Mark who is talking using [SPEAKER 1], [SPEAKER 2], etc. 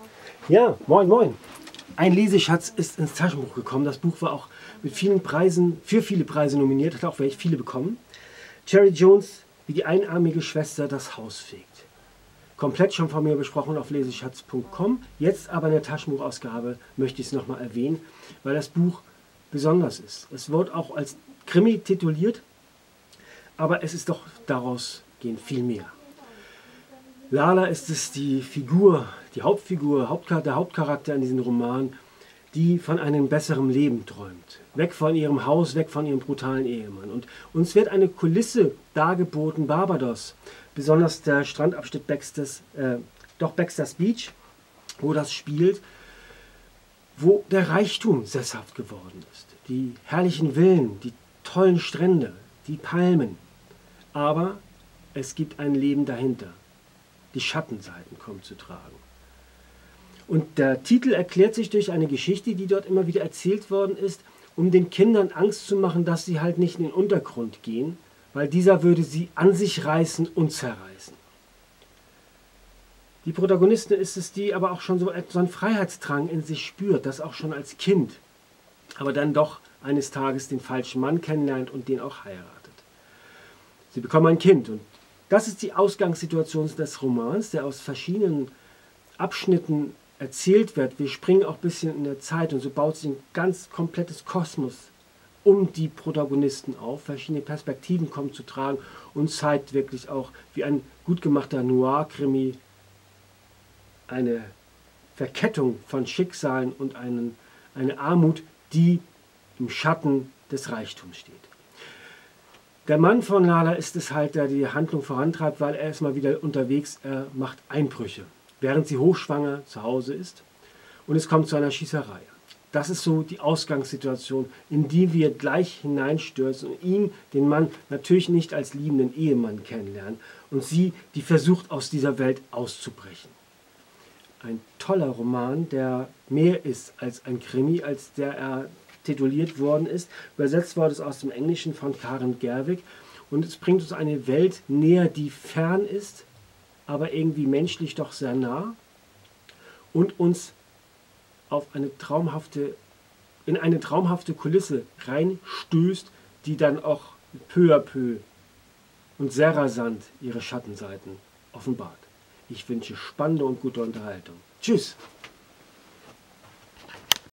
[SPEAKER 1] Ja, moin moin. Ein Leseschatz ist ins Taschenbuch gekommen. Das Buch war auch mit vielen Preisen, für viele Preise nominiert, hat auch welche viele bekommen. Cherry Jones, wie die einarmige Schwester das Haus fegt. Komplett schon von mir besprochen auf leseschatz.com. Jetzt aber in der Taschenbuchausgabe möchte ich es nochmal erwähnen, weil das Buch besonders ist. Es wird auch als Krimi tituliert, aber es ist doch daraus gehend viel mehr. Lala ist es die Figur, die Hauptfigur, der Hauptcharakter in diesem Roman, die von einem besseren Leben träumt. Weg von ihrem Haus, weg von ihrem brutalen Ehemann. Und uns wird eine Kulisse dargeboten, Barbados, besonders der Strandabschnitt Baxter's Beach, wo das spielt, wo der Reichtum sesshaft geworden ist. Die herrlichen Villen, die tollen Strände, die Palmen. Aber es gibt ein Leben dahinter. Die Schattenseiten kommen zu tragen. Und der Titel erklärt sich durch eine Geschichte, die dort immer wieder erzählt worden ist, um den Kindern Angst zu machen, dass sie halt nicht in den Untergrund gehen, weil dieser würde sie an sich reißen und zerreißen. Die Protagonistin ist es, die aber auch schon so einen Freiheitsdrang in sich spürt, das auch schon als Kind, aber dann doch eines Tages den falschen Mann kennenlernt und den auch heiratet. Sie bekommen ein Kind und das ist die Ausgangssituation des Romans, der aus verschiedenen Abschnitten erzählt wird. Wir springen auch ein bisschen in der Zeit und so baut sich ein ganz komplettes Kosmos um die Protagonisten auf. Verschiedene Perspektiven kommen zu tragen und zeigt wirklich auch, wie ein gut gemachter Noir-Krimi eine Verkettung von Schicksalen und eine Armut, die im Schatten des Reichtums steht. Der Mann von Lala ist es halt, der die Handlung vorantreibt, weil er ist mal wieder unterwegs, er macht Einbrüche, während sie hochschwanger zu Hause ist und es kommt zu einer Schießerei. Das ist so die Ausgangssituation, in die wir gleich hineinstürzen und ihn, den Mann, natürlich nicht als liebenden Ehemann kennenlernen und sie, die versucht, aus dieser Welt auszubrechen. Ein toller Roman, der mehr ist als ein Krimi, als der er tituliert worden ist. Übersetzt worden ist aus dem Englischen von Karen Gerwig. Und es bringt uns eine Welt näher, die fern ist, aber irgendwie menschlich doch sehr nah. Und uns auf in eine traumhafte Kulisse reinstößt, die dann auch peu à peu und sehr rasant ihre Schattenseiten offenbart. Ich wünsche spannende und gute Unterhaltung. Tschüss!